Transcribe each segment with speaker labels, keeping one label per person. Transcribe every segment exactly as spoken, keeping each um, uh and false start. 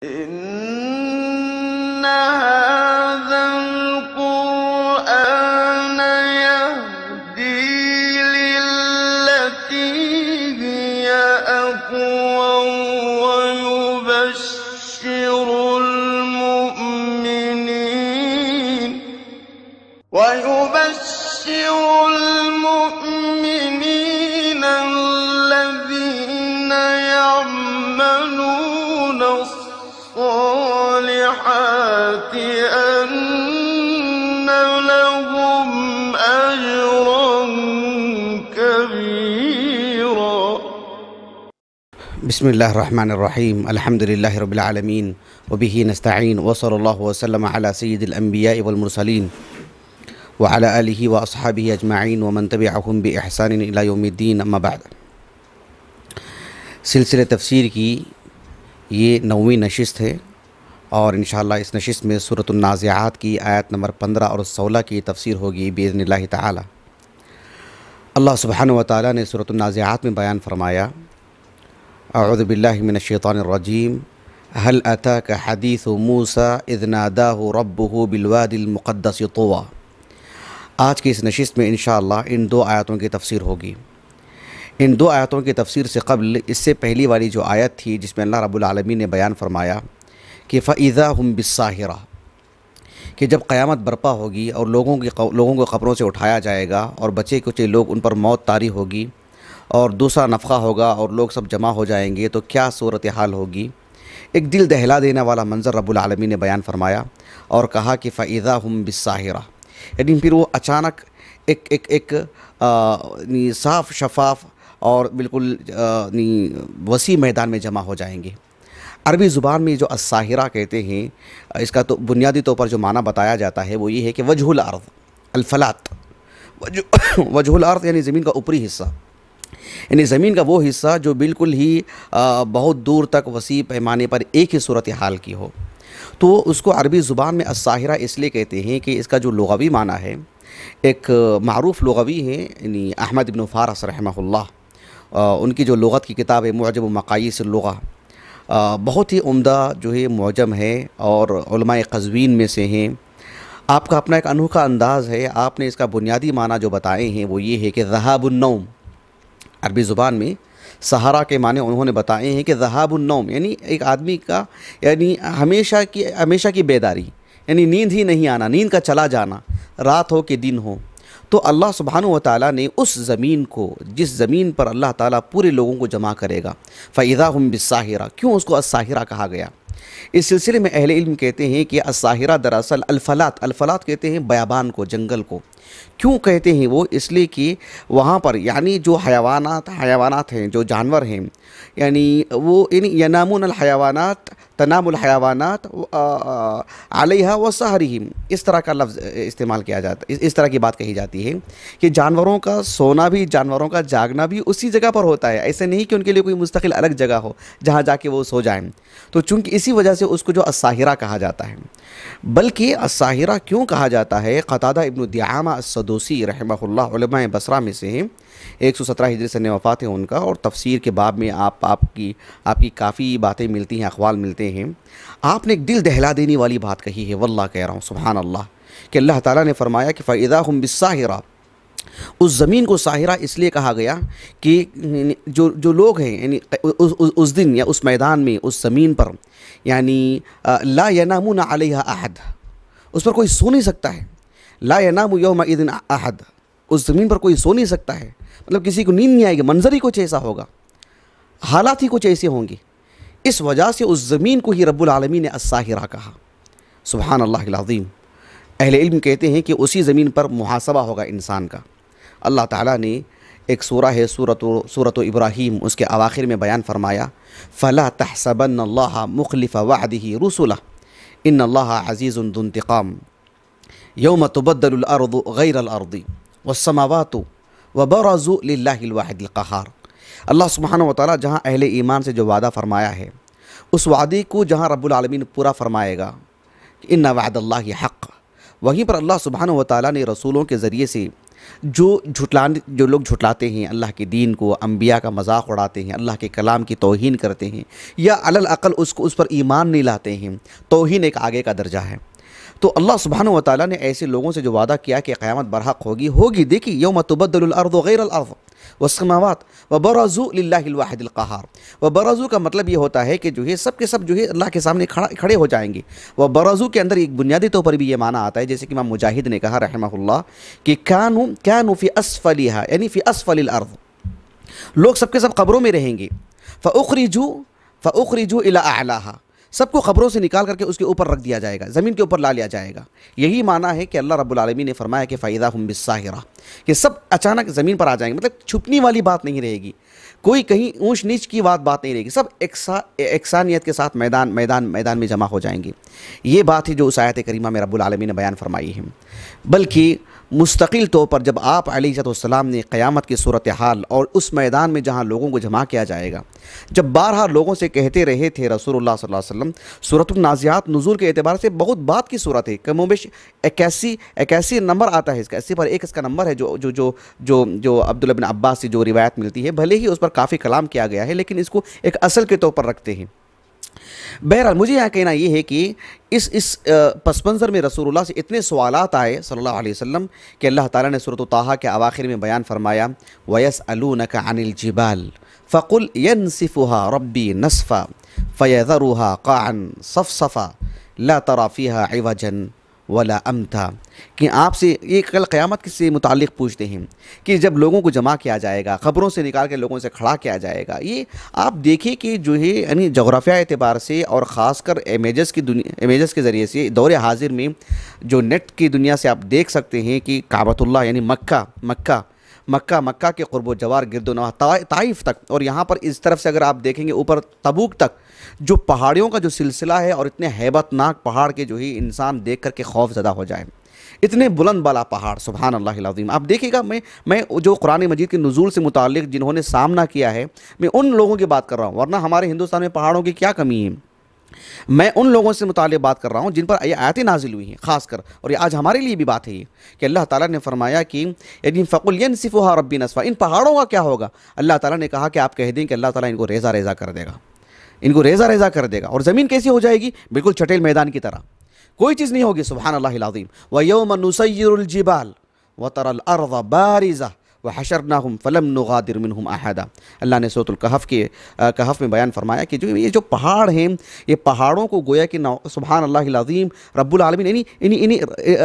Speaker 1: إن هذا القرآن يهدي للتي هي أقوم ويبشر المؤمنين ويبشر المؤمنين الذين يعملون الصالحات أن لهم أجرا كبيرا.
Speaker 2: بسم الله الرحمن الرحيم. الحمد لله رب العالمين وبه نستعين وصلى الله وسلم على سيد الأنبياء والمرسلين وعلى آله وأصحابه أجمعين वमन तबिअहुम बिइहसान इला यौमिद्दीन अम्मा बाद। सिलसिले तफसीर की ये नौवीं नशिस्त है और इंशाअल्लाह इस नशिस्त में सूरतुन नाज़िआत की आयत नंबर पंद्रह और सोलह की तफसीर होगी बिइज़्निल्लाहि ताला। अल्लाह सुब्हानहु व तआला ने सूरतुन नाज़िआत में बयान फरमाया, अऊज़ु बिल्लाहि मिनश शैतानिर रजीम, हल अताका हदीसु मूसा इज़ नादाहु रब्बुहु बिलवादिल मुक़द्दस तुवा। आज की इस नशिस्त में इंशाअल्लाह इन दो आयतों की तफसीर होगी। इन दो आयतों की तफसीर से कबल इससे पहली वाली जो आयत थी जिसमें अल्लाह रब्बुल आलमीन ने बयान फरमाया कि फ़इज़ा हुम बिस्साहिरा, कि जब क़यामत बर्पा होगी और लोगों की लोगों को क़ब्रों से उठाया जाएगा और बचे कुचे लोग उन पर मौत तारी होगी और दूसरा नफ़ख़ा होगा और लोग सब जमा हो जाएंगे तो क्या सूरत हाल होगी। एक दिल दहला देने वाला मंज़र रब्बुल आलमीन ने बयान फरमाया और कहा कि फ़इज़ा हुम बिस्साहिरा, यानी फिर वो अचानक एक एक एक साफ़ शफ़ाफ़ और बिल्कुल वसी मैदान में जमा हो जाएंगे। अरबी ज़ुबान में जो अस्साहिरा कहते हैं, इसका तो बुनियादी तौर पर जो माना बताया जाता है वो ये है कि वजहुल अर्द अल-फलात, वजहुल अर्द यानी ज़मीन का ऊपरी हिस्सा, यानी ज़मीन का वो हिस्सा जो बिल्कुल ही आ, बहुत दूर तक वसी पैमाने पर एक ही सूरत हाल की हो। तो उसको अरबी ज़ुबान में अस्साहिरा इसलिए कहते हैं कि इसका जो लुग़वी माना है, एक मारूफ़ लुग़वी है यानी अहमद इब्न फ़ारस रहमहुल्लाह, उनकी जो लुग़त की किताब है मुअजम मक़ायीस लुग़ा, बहुत ही उम्दा जो है मुअजम है और उलमाए क़ज़वीन में से हैं। आपका अपना एक अनोखा अंदाज़ है। आपने इसका बुनियादी माना जो बताए हैं वो ये है कि ज़हाबुन नौम, अरबी ज़ुबान में सहारा के माने उन्होंने बताए हैं कि ज़हाबुन नौम यानी एक आदमी का यानी हमेशा की हमेशा की बेदारी, यानी नींद ही नहीं आना, नींद का चला जाना, रात हो कि दिन हो। तो अल्लाह सुब्हानहु व तआला ने उस ज़मीन को, जिस ज़मीन पर अल्लाह ताला पूरे लोगों को जमा करेगा, फ़इज़ा हुम बिस्साहिरा, क्यों उसको अस्साहिरा कहा गया। इस सिलसिले में अहले इल्म कहते हैं कि अस्साहिरा दरअसल अल-फलात, अल-फलात कहते हैं बयाबान को, जंगल को। क्यों कहते हैं वो, इसलिए कि वहाँ पर यानी जो हयावानात हयावानात हैं, जो जानवर हैं, यानी वो यानी यनामुन अल हयावानात तनामुल हयावानात अलैहा व सहरिहिम, इस तरह का लफ्ज़ इस्तेमाल किया जाता है। इस तरह की बात कही जाती है कि जानवरों का सोना भी, जानवरों का जागना भी उसी जगह पर होता है। ऐसे नहीं कि उनके लिए कोई मुस्तकिल अलग जगह हो जहाँ जाके वो सो जाएं। तो चूँकि इसी वजह से उसको जो अस्साहिरा कहा जाता है। बल्कि अस्साहिरा क्यों कहा जाता है, क़तादा इब्न दिआमा अस्सदूसी रहमहुल्लाह उलमाए बसरा में से हैं, एक सौ सत्रह हिजरी से वफ़ात है उनका, और तफसीर के बाब में आप आपकी आपकी काफ़ी बातें मिलती हैं, अक़वाल मिलते हैं। आपने एक दिल दहला देने वाली बात कही है, वल्लाह कह रहा हूँ सुभान अल्लाह, कि अल्लाह ताला ने फरमाया कि फ़इज़ा हुम बिस्साहिरा, उस ज़मीन को साहिरा इसलिए कहा गया कि जो जो लोग हैं यानी उस, उस, उस दिन या उस मैदान में, उस ज़मीन पर, यानी ला यनामुन अलैहा अहद, उस पर कोई सो नहीं सकता है। ला यनामु यौमा इज़िन अहद, उस ज़मीन पर कोई सो नहीं सकता है, मतलब किसी को नींद नहीं आएगी, मंजर ही कुछ ऐसा होगा, हालात ही कुछ ऐसे होंगे। इस वजह से उस ज़मीन को ही रब्बुल आलमीन ने अस्साहिरा कहा। सुभान अल्लाहिल अज़ीम। अहले इल्म कहते हैं कि उसी ज़मीन पर मुहासबा होगा इंसान का। अल्लाह ताला ने एक सूरा है सूरत सूरत इब्राहीम, उसके अवाखिर में बयान फरमाया, फ़ला तहसबन्नल्लाह मुख़लिफ़ वअदिही रुसुलह इन्नल्लाह अज़ीज़ुन ज़ु इंतिक़ाम यौम तुबद्दलुल अर्दु ग़ैरल अर्दि वस्समावातु वबरज़ु लिल्लाहिल वाहिदिल क़हार। अल्लाह सुब्हानहु व तआला जहाँ अहले ईमान से जो वादा फरमाया है, उस वादे को जहाँ रब्बुल आलमीन पूरा फरमाएगा, इन्ना वअदल्लाहि हक़, वहीं पर अल्लाह सुब्हानहु व तआला ने रसूलों के ज़रिए से जो झुटलाने जो लोग झुटलाते हैं अल्लाह के दीन को, अम्बिया का मजाक उड़ाते हैं, अल्लाह के कलाम की तौहीन करते हैं, या अलल अक़ल उसको उस पर ईमान नहीं लाते हैं, तौहीन एक आगे का दर्जा है। तो अल्लाह सुब्हानहु व तआला ने ऐसे लोगों से जो वादा किया कि क़यामत बरहक़ होगी होगी देखिए, यौम तुबद्दलुल अर्ज़ु गैरल अर्ज़ वस्समावात व बरज़ू लिल्लाहिल वाहिदिल क़हार। व बरज़ू का मतलब ये होता है कि जो है सब के सब जो है अल्लाह के सामने खड़ा खड़े हो जाएंगे। व बरज़ू के अंदर एक बुनियादी तौर पर भी ये माना आता है, जैसे कि इमाम मुजाहिद ने कहा रहमहुल्लाह कि कानू कानू फ़ी अस्फ़लिहा, यानी फ़ी अस्फ़लिल अर्ज़, लोग सबके सब कब्रों में रहेंगे। फ़उख़रिजू फ़उख़रिजू इला अअलाहा, सबको ख़बरों से निकाल करके उसके ऊपर रख दिया जाएगा, ज़मीन के ऊपर ला लिया जाएगा। यही माना है कि अल्लाह रब्बुल आलमीन ने फरमाया कि फ़ाइदा हुम बिस्साहिरा, कि सब अचानक ज़मीन पर आ जाएंगे, मतलब छुपने वाली बात नहीं रहेगी, कोई कहीं ऊंच नीच की बात बात नहीं रहेगी, सब एकसा एकसानियत के साथ मैदान मैदान मैदान में जमा हो जाएंगे। ये बात है जो उस आयत करीमा में रब्बुल आलमीन ने बयान फरमाई है। बल्कि मुस्तकिल तौर पर जब आप अलैहिस्सलाम ने क़यामत की सूरत हाल और उस मैदान में जहाँ लोगों को जमा किया जाएगा, जब बारहा लोगों से कहते रहे थे रसूलुल्लाह सल्लल्लाहु अलैहि वसल्लम, सूरतुन नाज़ियात नुज़ूल के एतबार से बहुत बात की सूरत है, कमोबेश इक्यासी इक्यासी नंबर आता है इसका, अस्सी पर एक इसका नंबर है जो जो जो जो जो अब्दुल्लाह बिन अब्बास से जो रिवायत मिलती है। भले ही उस पर काफ़ी कलाम किया गया है, लेकिन इसको एक असल के तौर पर रखते हैं। बहरहाल मुझे यहाँ कहना ये है कि इस इस पस मंज़र में रसूलुल्लाह से इतने सवालात आए सल्लल्लाहु अलैहि वसल्लम कि अल्लाह ताला ने सूरत ताहा के अवाखिर में बयान फरमाया, वयसअलूनका अनिल जिबाल फ़कुल यनसिफुहा रब्बी नस्फ़ा फ़यज़रुहा क़ाअन सफ़सफ़ा ला तरा फ़ीहा इवजन वला अमता, कि आपसे ये कल क़यामत से मुताल्लिक़ पूछते हैं कि जब लोगों को जमा किया जाएगा, ख़बरों से निकाल के लोगों से खड़ा किया जाएगा। ये आप देखिए कि जो है यानी जोग्राफिया एतबार से और ख़ासकर इमेजेस की दुनिया इमेजेस के ज़रिए से दौर हाजिर में जो नेट की दुनिया से आप देख सकते हैं कि काबतुल्लाह यानी मक्का मक्का मक्का मक्का के क़ुर्ब जवार गिरदोनवा ताइफ तक, और यहाँ पर इस तरफ से अगर आप देखेंगे ऊपर तबूक तक, जो पहाड़ियों का जो सिलसिला है और इतने हैबतनाक पहाड़ के जो ही इंसान देख करके खौफ ज़दा हो जाए, इतने बुलंद बाला पहाड़, सुभान अल्लाहिल अज़ीम। आप देखिएगा, मैं मैं जो कुरान मजीद के नुज़ूल से मुताल्लिक़ जिन्होंने सामना किया है, मैं उन लोगों की बात कर रहा हूँ, वरना हमारे हिंदुस्तान में पहाड़ों की क्या कमी है। मैं उन लोगों से मुताल्लिक़ बात कर रहा हूँ जिन पर ये आयतें नाजिल हुई हैं ख़ासकर, और ये आज हमारे लिए भी बात है ये कि अल्लाह ताला ने फरमाया कि यदि फ़कुल यनसिफुहा रब्बी नस्फ़ा, इन पहाड़ों का क्या होगा। अल्लाह ताला ने कहा कि आप कह दें कि अल्लाह ताला इनको रेज़ा रेज़ा कर देगा, इनको रेज़ा रेज़ा कर देगा। और ज़मीन कैसी हो जाएगी, बिल्कुल चटेल मैदान की तरह, कोई चीज़ नहीं होगी। सुब्हान अल्लाहिल अज़ीम। व यौम नुसय्यिरुल जिबाल व तरल अर्ज़ बारिज़ा व हशरनाहुम फलम नुगादिर मिनहुम अहदा। अल्लाह ने सूरतुल कहफ़ के कहफ़ में बयान फरमाया कि जो ये जो पहाड़ हैं, ये पहाड़ों को गोया कि सुब्हान अल्लाहिल अज़ीम रब्बुल आलमीन इन्हीं इन्हीं इन्हीं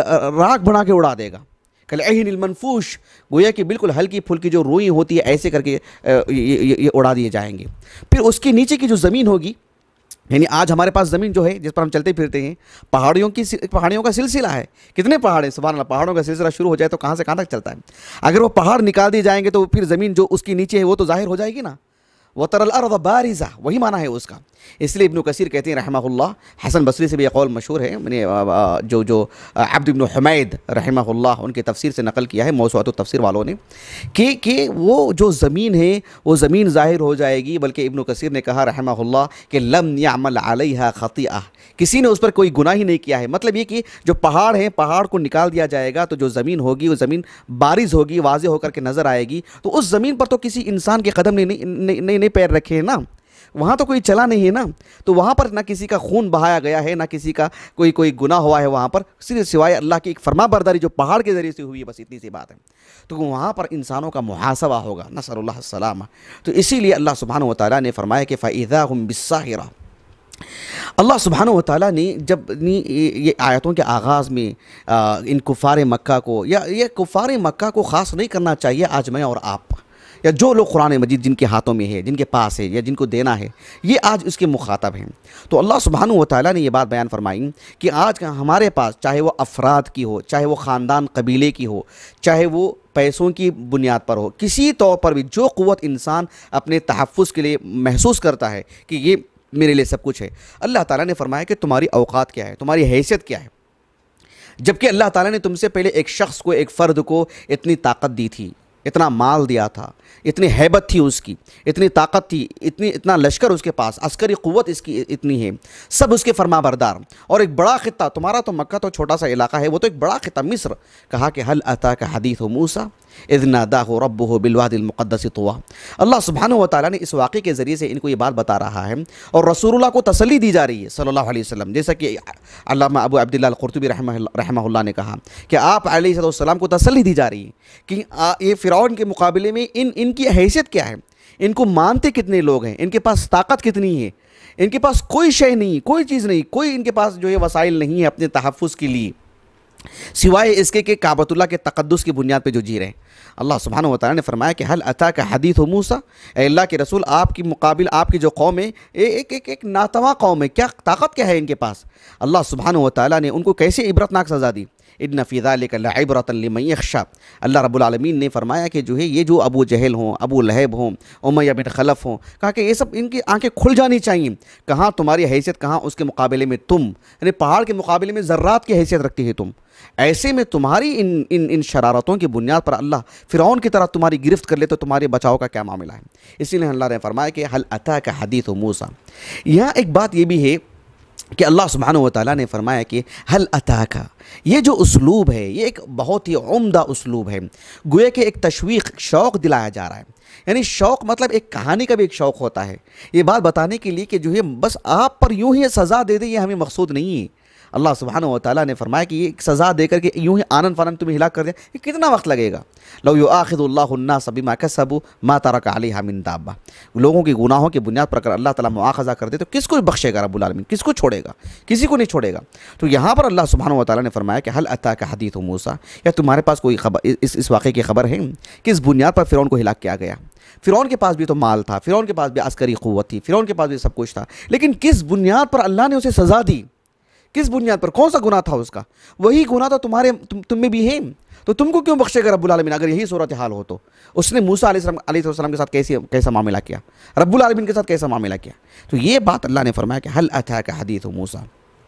Speaker 2: राख बना के उड़ा देगा, कल अहिनिल मनफूश, गोया कि बिल्कुल हल्की फुल्की जो रुई होती है ऐसे करके ये, ये, ये उड़ा दिए जाएंगे। फिर उसके नीचे की जो ज़मीन होगी, यानी आज हमारे पास ज़मीन जो है जिस पर हम चलते फिरते हैं, पहाड़ियों की पहाड़ियों का सिलसिला है। कितने पहाड़ हैं, सुभान अल्लाह। पहाड़ों का सिलसिला शुरू हो जाए तो कहाँ से कहाँ तक चलता है। अगर वो पहाड़ निकाल दिए जाएंगे तो फिर ज़मीन जो उसकी नीचे है वो तो ज़ाहिर हो जाएगी ना। व तरल अर्ज़ बारिज़ा, वही माना है उसका। इसलिए इब्न कसीर कहते हैं रहमहुल्लाह, हसन बसरी से भी ये कौल मशहूर है, मैंने जो जो अब्द इब्न हुमैद रहमहुल्लाह उनके तफसीर से नकल किया है मौसूआत तफसीर वालों ने, कि कि वो जो ज़मीन है वो ज़मीन ज़ाहिर हो जाएगी। बल्कि इब्न कसीर ने कहा रहमहुल्लाह कि लम यअमल अलैहा खतीअह, किसी ने उस पर कोई गुनाह ही नहीं किया है। मतलब ये कि जो पहाड़ है, पहाड़ को निकाल दिया जाएगा तो जो ज़मीन होगी वो ज़मीन बारिज़ होगी, वाज़े होकर के नज़र आएगी। तो उस ज़मीन पर तो किसी इंसान के कदम ने नहीं, नहीं, नहीं, नहीं पैर रखे हैं ना, वहाँ तो कोई चला नहीं है ना। तो वहाँ पर ना किसी का खून बहाया गया है, ना किसी का कोई कोई गुनाह हुआ है वहाँ पर, सिर्फ सिवाय अल्लाह की एक फरमाबरदारी जो पहाड़ के ज़रिए से हुई है, बस इतनी सी बात है। तो वहाँ पर इंसानों का मुहासबा होगा, नसअल्लाह सलामा। तो इसीलिए अल्लाह सुब्हानहु व तआला ने फरमाया कि फ़इज़ा हुम बिस्साहिरा। अल्लाह सुब्हानहु व तआला ने जब ये आयतों के आगाज़ में आ, इन कुफ़ार मक्का को, या ये कुफ़ार मक्का को ख़ास नहीं करना चाहिए आज मैं और आप, या जो लोग कुरान मजीद जिनके हाथों में है, जिनके पास है या जिनको देना है, ये आज उसके मुखातब हैं। तो अल्लाह सुब्हानहु व तआला ने ये बात बयान फरमाई कि आज का हमारे पास, चाहे वो अफराद की हो, चाहे वो ख़ानदान कबीले की हो, चाहे वो पैसों की बुनियाद पर हो, किसी तौर पर भी जो क़ुव्वत इंसान अपने तहफ़्फ़ुज़ के लिए महसूस करता है कि ये मेरे लिए सब कुछ है, अल्लाह ताला ने फरमाया कि तुम्हारी औकात क्या है, तुम्हारी हैसियत क्या है। जबकि अल्लाह ताला ने तुमसे पहले एक शख्स को, एक फ़र्द को इतनी ताकत दी थी, इतना माल दिया था, इतनी हैबत थी उसकी, इतनी ताकत थी, इतनी इतना लश्कर उसके पास, अस्करी क़ुव्वत इसकी इतनी है, सब उसके फरमाबरदार, और एक बड़ा ख़ित्ता। तुम्हारा तो मक्का तो छोटा सा इलाका है, वो तो एक बड़ा ख़ित्ता मिस्र। कहा कि हल अताका हदीथु मूसा इज़ नादाहु रब्बुहु बिलवादिल मुक़द्दसी तुवा। अल्लाह सुब्हानहु व तआला ने इस वाक़े के ज़रिए से इनको ये बात बता रहा है, और रसूलुल्लाह को तसल्ली दी जा रही है सल्लल्लाहु अलैहि वसल्लम। जैसा कि अल्लामा अबू अब्दुल्लाह अल-क़ुरतुबी रहमहुल्लाह ने कहा कि आप अलैहिस्सलाम को तसल्ली दी जा रही है कि आ, ये फ़िरौन के मुकाबले में इन इनकी हैसियत क्या है, इनको मानते कितने लोग हैं, इनके पास ताकत कितनी है, इनके पास कोई शय नहीं, कोई चीज़ नहीं, कोई इनके पास जो है वसाइल नहीं है अपने तहफ़्फ़ुज़ के लिए, सिवाय इसके कि काबतुल्लाह के तक़द्दुस की बुनियाद पे जो जी रहे हैं। अल्लाह सुब्हानहु व तआला ने फरमाया कि हल अताका हदीथु मूसा, ए अल्लाह के रसूल आपकी मुकाबिल आपकी जो कौम है एक एक एक नातवा कौम है, क्या ताकत क्या है इनके पास। अल्लाह सुब्हानहु व तआला ने उनको कैसे इबरतनाक सज़ा दी। इन्ना फ़ी ज़ालिका लइब्रतन लिमन यख़शा। अल्लाह रब्बुल आलमीन ने फरमाया कि जो है ये जो अबू जहल हों, अबू लहब हों, उमय्या बिन खलफ़ हों, कहा कि ये सब इनकी आंखें खुल जानी चाहिए। कहाँ तुम्हारी हैसियत, कहाँ उसके मुकाबले में तुम, यानी पहाड़ के मुकाबले में ज़र्रात की हैसियत रखती है तुम। ऐसे में तुम्हारी इन इन इन शरारतों की बुनियाद पर अल्लाह फ़िरौन की तरह तुम्हारी गिरफ्त कर ले तो तुम्हारे बचाव का क्या मामला है। इसीलिए अल्लाह ने फरमाया कि हल अताका हदीथु मूसा। यहाँ एक बात ये भी है कि अल्लाह सुब्हानहु व तआला ने फरमाया कि हल अताका, ये जो उसलूब है ये एक बहुत ही उम्दा उसलूब है, गोया कि एक तशवीक़, शौक़ दिलाया जा रहा है। यानी शौक़ मतलब एक कहानी का भी एक शौक़ होता है, ये बात बताने के लिए कि जो है बस आप पर यूँ ही सज़ा दे दे, ये हमें मकसूद नहीं है। अल्लाह सुब्हानहु व तआला ने फरमाया कि ये सज़ा देकर के यूँ ही आनन फानन तुम्हें हिलाक कर दे, ये कितना वक्त लगेगा। लौ युआखिज़ुल्लाहु अन्नास बिमा कसबू मा तरका अलैहा मिन दाब्बा। लोगों की गुनाहों की बुनियाद पर अगर अल्लाह ताला मुआखज़ा कर दे तो किसको बख्शेगा रब्बुल आलमीन, किसको छोड़ेगा, किसी को नहीं छोड़ेगा। तो यहाँ पर अल्लाह सुब्हानहु व तआला ने फरमाया कि हल अताका हदीथु मूसा, या तुम्हारे पास कोई खबर इस इस वाक़े की खबर है कि इस बुनियाद पर फ़िरौन को हिलाक किया गया। फ़िरौन के पास भी तो माल था, फ़िरौन के पास भी अस्करी क़ुव्वत थी, फ़िरौन के पास भी सब कुछ था, लेकिन किस बुनियाद पर अल्लाह ने उसे सज़ा दी, किस बुनियाद पर, कौन सा गुनाह था उसका। वही गुनाह तो तुम्हारे तुम तुम में भी है, तो तुमको क्यों बख्शेगा रब्बुल आलमीन। अगर यही सूरत हाल हो तो उसने मूसा अलैहिस्सलाम के साथ कैसे कैसा मामला किया, रब्बुल आलमीन के साथ कैसा मामला किया। तो ये बात अल्लाह ने फरमाया कि हल अताका हदीथु मूसा।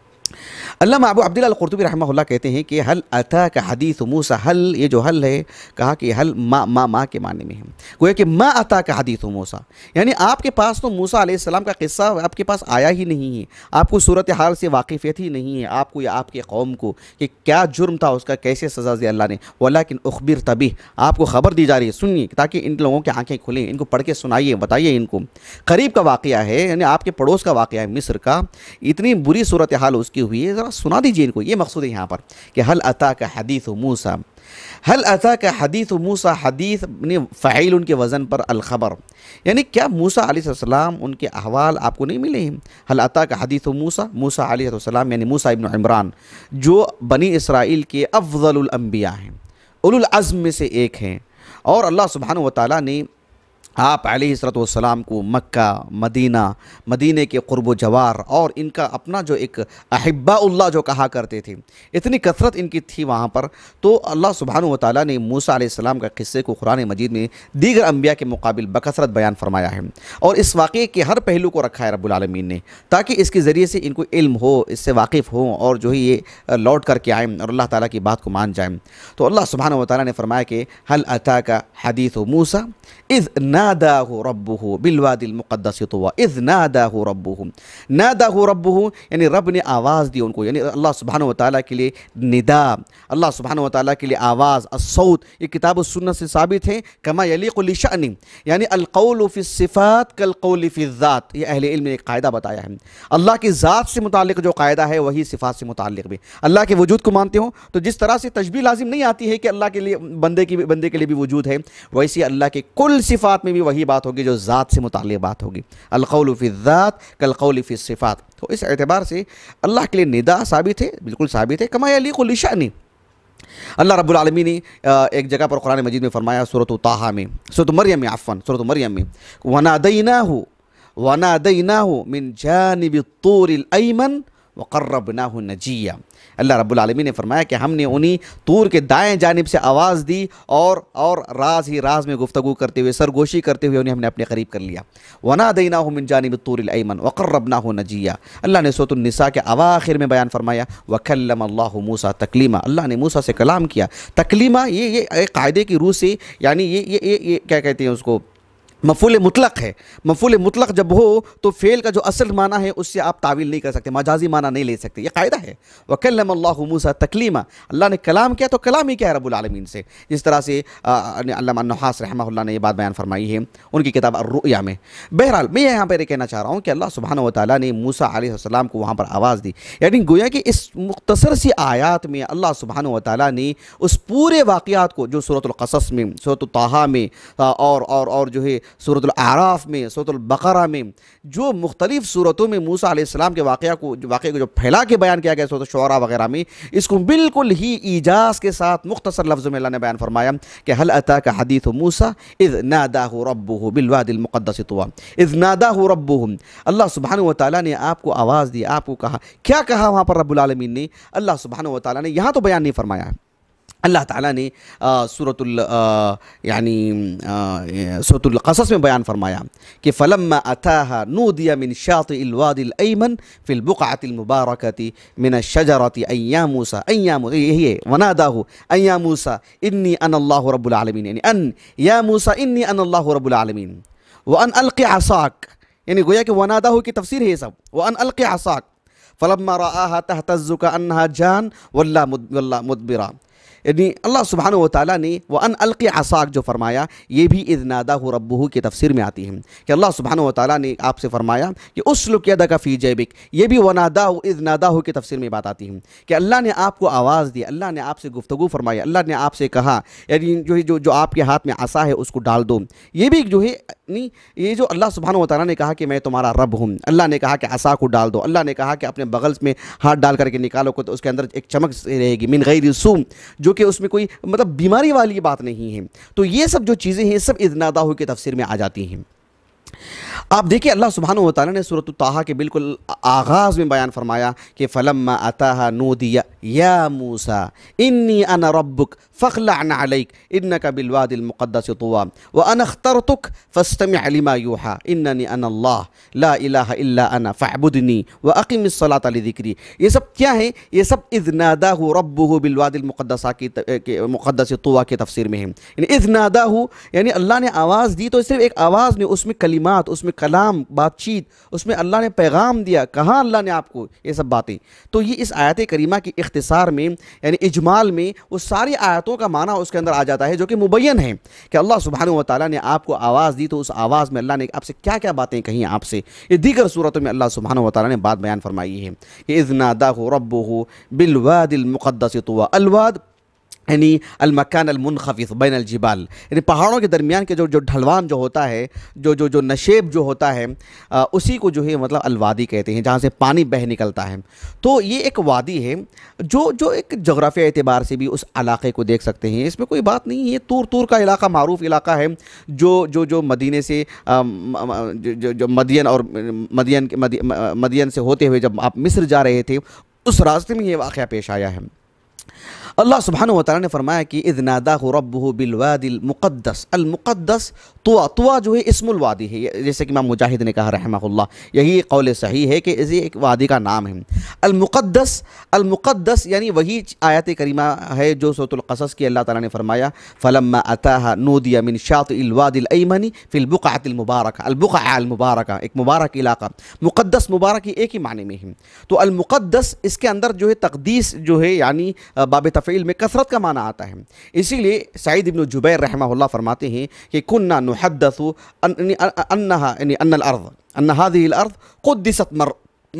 Speaker 2: अल्लामा अबू अब्दुल्लाह अल-क़ुरतुबी रहमहुल्लाह कहते हैं कि हल अताका हदीथु मूसा, हल ये जो हल है कहा कि हल मा मा मा के माने में है, गोया कि मा अताका हदीथु मूसा, यानी आपके पास तो मूसा अलैहिस्सलाम का किस्सा आपके पास आया ही नहीं है, आपको सूरत हाल से वाकिफ़ियत ही नहीं है, आपको या आपके कौम को कि क्या जुर्म था उसका, कैसे सज़ा दी अल्लाह ने। वलाकिन उख़बिर तबी, आपको ख़बर दी जा रही है, सुनिए, ताकि इन लोगों की आँखें खुलें, इनको पढ़ के सुनाइए, बताइए इनको। करीब का वाक़या है, यानी आपके पड़ोस का वाक़या है, मिस्र का, इतनी बुरी सूरत हाल उसकी हुई है, ज़रा सुना दीजिए इनको। ये मकसूद है यहाँ पर कि हल अताका हदीथु मूसा। हल अताका हदीथु मूसा, हदीथ ने फ़ाइल उनके वज़न पर अलख़बर, यानी क्या मूसा अलैहिस्सलाम उनके अहवाल आपको नहीं मिले हैं। हल अताका हदीथु मूसा, मूसा अलैहिस्सलाम यानी मूसा इब्न इमरान जो बनी इसराइल के अफ़ज़लुल अंबिया हैं, उलुल अज़्म में से एक हैं, और अल्लाह सुब्हानहु व तआला ने आप अलैहिस्सलाम को मक्का, मदीना, मदीने के क़ुर्ब जवार और इनका अपना जो एक अहिब्बाउल्लाह जो कहा करते थे, इतनी कसरत इनकी थी वहाँ पर। तो अल्लाह सुब्हानहु व तआला ने मूसा अलैहिस्सलाम का क़िस्से को कुरान मजीद में दीगर अंबिया के मुकाबिल बकसरत बयान फरमाया है, और इस वाक़े के हर पहलू को रखा है रब्बुल आलमीन ने, ताकि इसके ज़रिए से इनको इल्म हो, इससे वाकिफ़ हो, और जो है ये लौट करके आएँ और अल्लाह ताला की बात को मान जाएँ। तो अल्लाह सुब्हानहु व तआला ने फरमाया कि हल अताका हदीथु मूसा इज़ नादाहु रब्बुहु बिलवादिल मुक़द्दसी तुवा। इज़ नादाहु रब्बुहु, नादाहु रब्बुहु यानी रब ने आवाज़ दी उनको, यानी अल्लाह सुब्हानहु व तआला के लिए निदा, अल्लाह सुब्हानहु व तआला के लिए आवाज़, अस्सौत, ये किताब व सुन्नत से साबित है। कमा यलीक़ु लिशअनी, यानी अलक़ौलु फ़ी सिफ़ात कल क़ौलि फ़ी ज़ात, ये अहले इल्म ने एक कायदा बताया है। अल्लाह की ज़ात से मुताल्लिक़ जो कायदा है वही सिफ़ात से मुताल्लिक़ भी। अल्लाह के वजूद को मानते हो तो जिस तरह से तशबीह लाजिम नहीं आती है कि अल्लाह के लिए बंदे की बंदे के लिए भी वजूद है, वैसे अल्लाह के कुल सिफ़ात में भी वही बात होगी जो ज़ात से मुताल्लिक़ बात होगी। अलक़ौलु फ़ी ज़ात कल क़ौलि फ़ी सिफ़ात। तो इस एतबार से अल्लाह के लिए निदा साबित है, बिल्कुल साबित है। कमा यलीक़ु लिशअनी, अल्लाह रब्बुल आलमीन ने एक जगह पर कुरान मजीद में फरमाया, सूरत ताहा में, सूरत मरियम में, अफ़्वन सूरत मरियम में, वनादैनाहु वनादैनाहु मिन जानिबि तूरिल अयमन वक़र्रबनाहु नजिया। अल्लाह रब्बुल आलमीन ने फरमाया कि हमने उन्हीं तूर के दाएं जानिब से आवाज़ दी और और राज ही राज में गुफ्तगू करते हुए, सरगोशी करते हुए उन्हें हमने अपने करीब कर लिया। वनादैनाहु मिन जानिब तूरिल अयमन वक़र्रबनाहु नजिया। अल्लाह ने सूरह निसा के अवाखिर में बयान फरमाया वकल्लमल्लाहु मूसा तकलीमा। अल्लाह ने मूसा से कलाम किया। तकलीमा ये ये एक कायदे की रूह से, यानी ये ये ये, ये क्या कहते हैं उसको, मफ़ूल मुतलक है। मफ़ूल मुतलक जब हो तो फ़ेल का जो असल माना है उससे आप तावील नहीं कर सकते, मजाजी माना नहीं ले सकते, ये कायदा है। वकल्लमल्लाहु मूसा तकलीमा। अल्लाह ने कलाम किया तो कलाम ही क्या है रब्बुल आलमीन से। जिस तरह से अल्लामा अन्नुहास रहमहुल्लाह ने ये बात बयान फरमाई है उनकी किताब अर्रुया में। बहरहाल मैं यहाँ पर कहना चाह रहा हूँ कि अल्लाह सुब्हानहु व तआला ने मूसा अलैहिस्सलाम को वहाँ पर आवाज़ दी, यानी गोया कि इस मुख्तसर सी आयात में अल्लाह सुब्हानहु व तआला ने उस पूरे वाक़यात को जो सूरतुल क़सस में, सूरत ताहा में और और और जो है सूरतुल आराफ में, सूरतुल बकरा में, जो मुख्तलिफ़ सूरतों में मूसा अलैहिस्सलाम के वाक़या को जो वाक़े को जो फैला के बयान किया गया सूरत शुअरा वगैरह में, इसको बिल्कुल ही ईजाज़ के साथ मुख्तसर लफ्ज़ों में अल्लाह ने बयान फरमाया कि हल अताका हदीथु मूसा इज़ नादाहु रब्बुहु बिल वादिल मुक़द्दस तुवा। इज़ नादाहु रब्बुहु, अल्लाह सुब्हानहु व तआला ने आपको आवाज़ दी, आपको कहा। क्या कहा वहाँ पर रब्बुल आलमीन ने? अल्लाह सुब्हानहु व तआला ने यहाँ तो बयान नहीं फरमाया है। अल्लाह ताला ने सूरतुल यानी सूरतुल क़सस में बयान फरमाया कि फ़लम्मा अताहा नूदिया मिन शातिइल वादिल अयमन फ़िल बुक़अतिल मुबारकति मिनश शजरति अन या मूसा अन या मूसा, यही है वनादाहु अन या मूसा इन्नी अनल्लाहु रब्बुल आलमीन, यानी अन या मूसा इन्नी अनल्लाहु रब्बुल आलमीन व अन अलक़ि असाक, यानी गोया कि वनादाहु की तफसीर है ये सब। व अन अलक़ि असाक फ़लम्मा रआहा तहतज़्ज़ु कअन्नहा जान वल्ला वल्ला मुदबिरा, यानी अल्लाह सुब्हानहु व तआला ने व अन अलक़ि असाक जो फरमाया ये भी इज़ नादाहु रब्बुहु की तफसीर में आती है कि अल्लाह सुब्हानहु व तआला ने आपसे फरमाया कि उसलुक यदका फ़ी जैबिक, ये भी व नादाहु इज़ नादाहु की तफसीर में बात आती है कि अल्लाह ने आपको आवाज़ दी, अल्लाह ने आपसे गुफ्तगू फरमाई, अल्लाह ने आपसे कहा यानी जो है जो जो आपके हाथ में आसा है उसको डाल दो। ये भी जो है नहीं, ये जो अल्लाह सुब्हानहु व तआला ने कहा कि मैं तुम्हारा रब हूँ, अल्लाह ने कहा कि आसा को डाल दो, अल्लाह ने कहा कि अपने बगल में हाथ डाल करके निकालो को तो उसके अंदर एक चमक रहेगी मिन गैरि सूम, जो कि उसमें कोई मतलब बीमारी वाली बात नहीं है। तो ये सब जो चीज़ें हैं सब इज़ नादाहु की तफसीर में आ जाती हैं। आप देखिए अल्लाह सुब्हानहु व तआला ने सूरत ताहा के बिल्कुल आगाज़ में बयान फरमाया कि फ़लम्मा अताहा नूदिया या मूसा इन्नी अना रब्बुक फ़ख़्लअन अलैक इन्नका बिल वादिल मुक़द्दस तुवा व अना अख़्तरतुक फ़स्तमिअ लिमा यूहा इन्ननी अना अल्लाह ला इलाहा इल्ला अना फ़अबुदनी व अक़िमिस सलाता लिज़िक्री। ये सब क्या है? ये सब इज़ नादाहु रब्बुहु बिल वादिल मुक़द्दसा की मुक़द्दस तुवा की तफसीर में है। यानी इज़ नादाहु यानी अल्लाह ने आवाज़ दी तो सिर्फ एक आवाज़ नहीं, उसमें कलिमात, उसमें कलाम, बातचीत, उसमें अल्लाह ने पैगाम दिया, कहाँ अल्लाह ने आपको ये सब बातें। तो ये इस आयत करीमा की इख्तिसार में यानी इजमाल में वो सारी आयतों का माना उसके अंदर आ जाता है जो कि मुबय्यन है कि अल्लाह सुब्हानहु व तआला ने आपको आवाज़ दी तो उस आवाज़ में अल्लाह ने आपसे क्या क्या बातें कही आपसे। ये दीगर सूरतों में अल्लाह सुब्हानहु व तआला ने बात बयान फरमाई है कि इज़ नादाहु रब्बुहु बिल वादिल मुक़द्दस तुवा। अलवाद यानी अलमकान अलमुनखफ़िज़ बैन अलजिबाल, यानी पहाड़ों के दरमियान के जो जो ढलवान जो होता है, जो जो जो नशेब जो होता है आ, उसी को जो है मतलब अलवादी कहते हैं, जहाँ से पानी बह निकलता है। तो ये एक वादी है जो जो एक जोग्राफिया एतबार से भी उस इलाके को देख सकते हैं, इसमें कोई बात नहीं है। तूर तूर का इलाका मारूफ इलाका है जो जो जो मदीने से आ, जो जो मदियन और मदियन मदियन से होते हुए जब आप मिस्र जा रहे थे उस रास्ते में ये वाक़या पेश आया है। अल्लाह सुब्हानहु व तआला ने फरमाया कि इज़ नादाहु रब्बुहु बिल वादिल मुक़द्दस। अल मुक़द्दस तुवा, तुवा जो है इस्मुल वादी है, जैसे कि इमाम मुजाहिद ने कहा रहमहुल्लाह, यही कौल सही है कि इसे एक वादी का नाम है। अल मुक़द्दस, अल मुक़द्दस यानी वही आयत करीमा है जो सूरतुल क़सस की अल्लाह ताला ने फरमाया फ़लम्मा अताहा नूदिया मिन शातिइल वादिल अयमनी फ़िल बुक़अतिल मुबारका। अल बुक़अ अल मुबारका एक मुबारक इलाका, मुक़द्दस मुबारक ही एक ही माने में है। तो अल मुक़द्दस इसके अंदर जो है तक़दीस जो है यानी बाब तफ़ईल में कसरत का माना आता है। इसीलिए सईद इब्न जुबैर रहमहुल्लाह फरमाते हैं कि कुन्ना नुहद्दसु अन्नहा यानी अन्नल अर्ज़ अन्ना हाज़िहिल अर्ज़ क़ुद्दिसत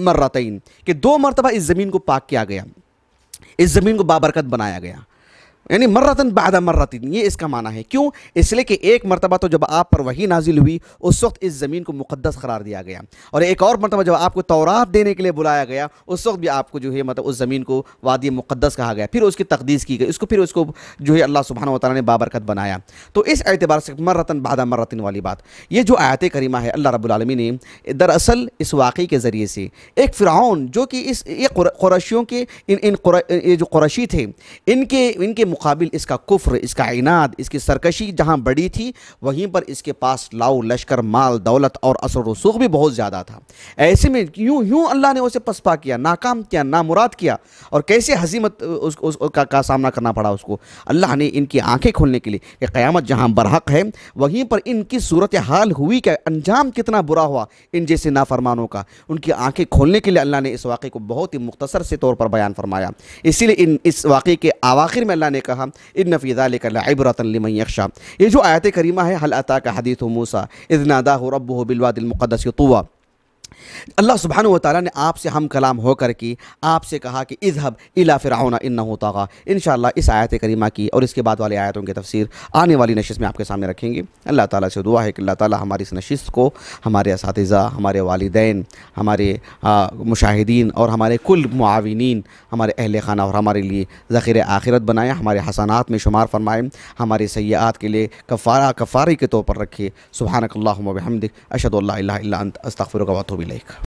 Speaker 2: मर्रतैन, कि दो मरतबा इस ज़मीन को पाक किया गया, इस ज़मीन को बाबरकत बनाया गया। यानी मर्रतन बाद मर्रतिन, ये इसका माना है। क्यों? इसलिए कि एक मरतबा तो जब आप पर वही नाजिल हुई उस वक्त इस ज़मीन को मुक़द्दस करार दिया गया, और एक और मरतबा जब आपको तौरात देने के लिए बुलाया गया उस वक्त भी आपको जो है मतलब उस ज़मीन को वादी मुक़द्दस कहा गया, फिर उसकी तक़दीस की गई, उसको फिर उसको जो है अल्लाह सुब्हानहू व तआला ने बाबरकत बनाया। तो इस एतबार से मर्रतन बाद मर्रतिन वाली बात, ये जो आयत करीमा है अल्लाह रब्बुल आलमीन ने दरअसल इस वाक़ई के ज़रिए से एक फ़िरऔन जो कि इस ये क़ुरैशियों के इन इन ये जो क़ुरैशी थे इनके इनके मुकाबिल इसका कुफ्र, इसका इनाद, इसकी सरकशी जहाँ बड़ी थी वहीं पर इसके पास लाओ लश्कर, माल दौलत और असर रसूख भी बहुत ज़्यादा था। ऐसे में यूँ यूँ अल्लाह ने उसे पसपा किया, नाकाम किया, नामुराद किया, और कैसे हज़ीमत उस, उस, उस का, का सामना करना पड़ा उसको। अल्लाह ने इनकी आंखें खोलने के लिए कि क़यामत जहाँ बरहक है वहीं पर इनकी सूरत हाल हुई, क्या अंजाम कितना बुरा हुआ इन जैसे नाफरमानों का, उनकी आंखें खोलने के लिए अल्लाह ने इस वाक़े को बहुत ही मुख्तसर से तौर पर बयान फरमाया। इसीलिए इन इस वाक़े के आवाखिर में अल्लाह ने कहा इन्न फ़ी ज़ालिका लइब्रतन लिमन यख्शा। ये जो आयत करीमा है, हल अताका हदीथु मूसा इज़ नादाहु रब्बुहु बिल वादिल मुक़द्दस तुवा, अल्लाह सुब्हानहू व तआला ने आपसे हम कलाम होकर के आपसे कहा कि इज़हब इला फ़िरऔन इन्नहु तग़ा। इंशाअल्लाह इस आयत करीमा की और इसके बाद वाले आयतों की तफसीर आने वाली नशिस्त में आपके सामने रखेंगे। अल्लाह ताला से दुआ है कि अल्लाह ताला हमारी इस नशिस्त को हमारे असातिज़ा, हमारे वालिदैन, हमारे मुशाहिदीन और हमारे कुल मुआविनीन, हमारे अहल खाना और हमारे लिए ज़ख़ीर आखिरत बनाए, हमारे हसनात में शुमार फरमाएँ, हमारे सय्यात के लिए कफ़ारा कफ़ारे के तौर पर रखे। सुब्हानकल्लाहुम्मा व बिहम्दिक अशहदु अल्ला इलाहा इल्ला अंत अस्तग़फिरुका व अतूबु इलैक।